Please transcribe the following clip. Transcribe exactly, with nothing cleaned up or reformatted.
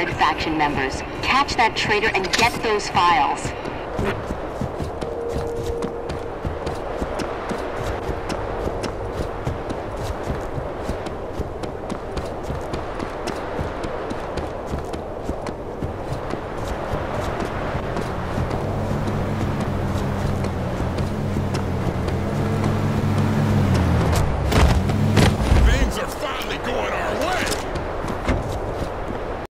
Red Faction members. Catch that traitor and get those files.